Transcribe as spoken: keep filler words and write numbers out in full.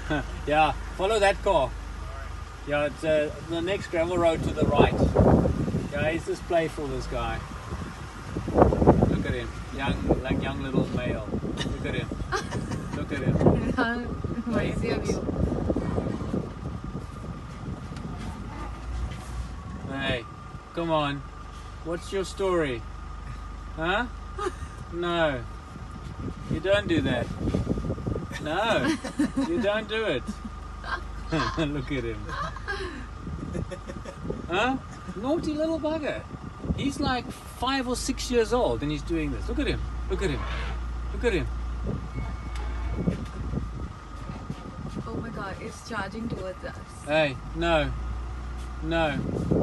Yeah, follow that car. Yeah, it's uh, the next gravel road to the right. Yeah, he's just playful, this guy. Look at him, young, like young little male. Look at him. Look at him. Reminds me of you. Hey, come on. What's your story? Huh? No. You don't do that. No, you don't do it. Look at him. Huh? Naughty little bugger. He's like five or six years old and he's doing this. Look at him. Look at him. Look at him. Oh my god, it's charging towards us. Hey, no. No.